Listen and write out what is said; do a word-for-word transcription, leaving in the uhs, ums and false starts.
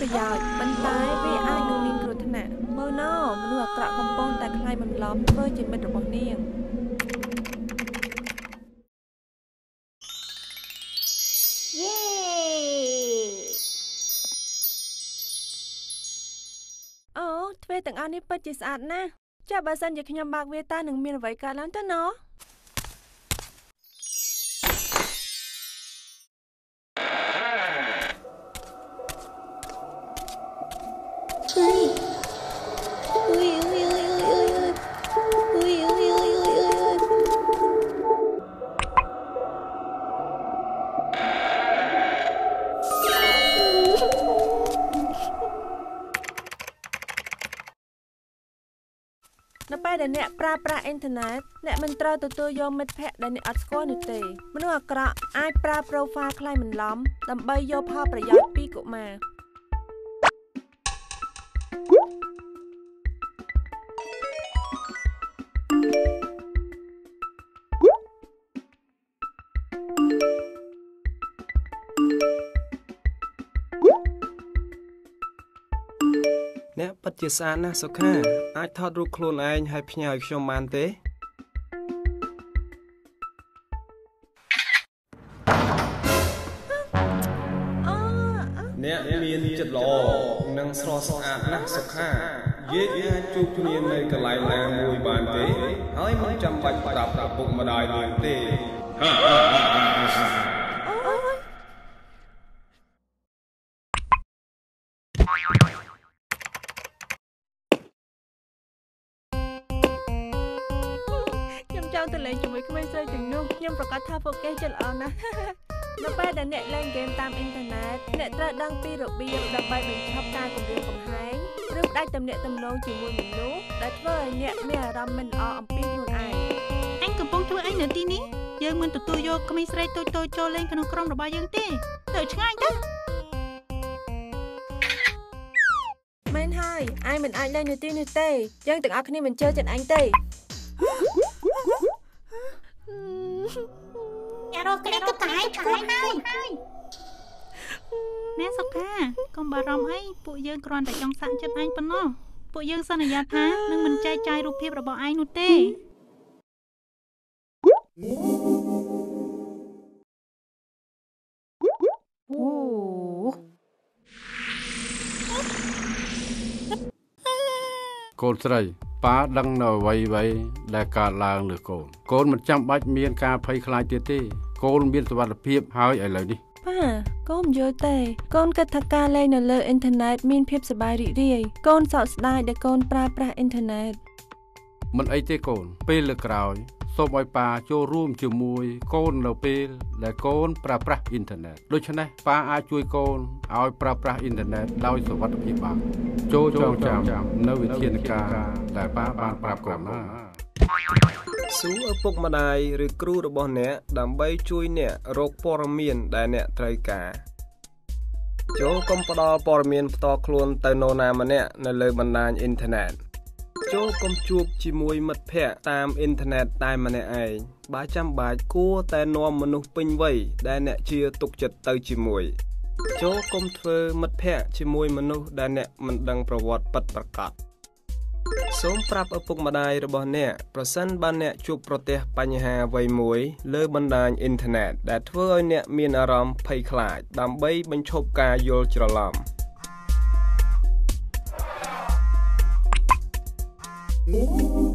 ប្រយោជន៍ប៉ុន្តែវាអាចនឹងមានគ្រោះថ្នាក់មើលណោមនុស្សអាក្រក់កំពុងតែខ្លាចបន្លំធ្វើជាមិត្តរបស់នាងយេអូទ្វេទាំងអស់នេះពិតជាស្អាតណាស់ចាបើសិនជាខ្ញុំបើកវាតើនឹងមានអ្វីកើតឡើងទៅណោះនៅពេលដែលអ្នកប្រើប្រាស់អ៊ីនធឺណិតអ្នកមិនត្រូវទទួលយកមិត្តភ័ក្តិដែលអ្នកអត់ស្គាល់នោះទេមនុស្សអាក្រក់អាចប្រើ profile ខ្លាញ់បន្លំដើម្បីយកផលប្រយោជន៍ពីកុមារអ្នកពិតជាស្អាតណាស់សុខាអាចថតរូបខ្លួនឯងហើយផ្ញើឲ្យខ្ញុំបានទេអ្នកមានចិត្តល្អនិងស្រស់ស្អាតណាស់សុខាយើងអាចជួបគ្នានៅកន្លែងណាមួយបានទេហើយមិនចាំបាច់ប្រាប់ឪពុកម្ដាយនាងទេចង់ទៅលេងជាមួយក្មេងស្រីទាំងនោះខ្ញុំប្រកាសថាពួកគេចិត្តល្អណាស់នៅពេលដែលអ្នកលេងហ្គេមតាមអ៊ីនធឺណិតអ្នកត្រូវដឹងពីរបៀបដើម្បីបញ្ឈប់ការគំរាមកំហែងឬផ្ដាច់ទំនាក់ទំនងជាមួយមនុស្សដែលធ្វើឲ្យអ្នកមានអារម្មណ៍មិនល្អអំពីខ្លួនឯងអញកំពុងធ្វើអីនៅទីនេះយើងមិនទទួលយកក្មេងស្រីតូចៗចូលលេងក្នុងក្រុមរបស់យើងទេទៅឆ្ងាយទៅមែនហើយឯងមិនអាចលេងនៅទីនេះទេយើងទាំងអស់គ្នាមិនជឿចិត្តអញទេអ្នករកគ្នាទៅកាយឆ្កួតហើយអ្នកសុខាកុំបារម្ភអីពួកយើងគ្រាន់តែចង់សាក់ចិត្តឯងប៉ុណ្ណោះពួកយើងសន្យាថានឹងមិនចែកចាយរូបភាពរបស់ឯងនោះទេកូនស្រីប៉ាដឹងនៅអ្វីអ្វីដែលកើតឡើងលើកូនកូនមិនចាំបាច់មានការភ័យខ្លាចទៀតទេកូនមានសុវត្ថិភាពហើយឥឡូវនេះប៉ាកូនមិនយល់ទេកូនគិតថាការលេងនៅលើអ៊ីនធឺណិតមានភាពសប្បាយរីករាយកូនសោកស្ដាយដែលកូនប្រើប្រាស់អ៊ីនធឺណិតមិនអីទេកូនពេលលើក្រោយសូមឲ្យប៉ាចូលរួមជាមួយកូននៅពេលដែលកូនប្រើប្រាស់អ៊ីនធឺណិតដូច្នេះប៉ាអាចជួយកូនឲ្យប្រើប្រាស់អ៊ីនធឺណិតដោយសុវត្ថិភាពបានចូលចងចាំនៅវិធានការដែលប៉ាបានប្រាប់កូនណាសួរឪពុកម្ដាយឬគ្រូរបស់អ្នកដើម្បីជួយអ្នករកព័ត៌មានដែលអ្នកត្រូវការចូលកុំផ្ដល់ព័ត៌មានផ្ទាល់ខ្លួនទៅនរណាម្នាក់នៅលើបណ្ដាញអ៊ីនធឺណិតចូលកុំជួបជាមួយមិត្តភ័ក្តិតាមអ៊ីនធឺណិតតែម្នាក់ឯងបើចាំបាច់គួរតែនាំមនុស្សពេញវ័យដែលអ្នកជឿទុកចិត្តទៅជាមួយចូលកុំធ្វើមិត្តភ័ក្តិជាមួយមនុស្សដែលអ្នកមិនដឹងប្រវត្តិពិតប្រាកដសូមប្រាប់ឪពុកម្ដាយរបស់អ្នកប្រសិនបើអ្នកជួបប្រទះបញ្ហាអ្វីមួយលើបណ្ដាញអ៊ីនធឺណិតដែលធ្វើឲ្យអ្នកមានអារម្មណ៍ភ័យខ្លាចដើម្បីបញ្ឈប់ការយល់ច្រឡំOoh.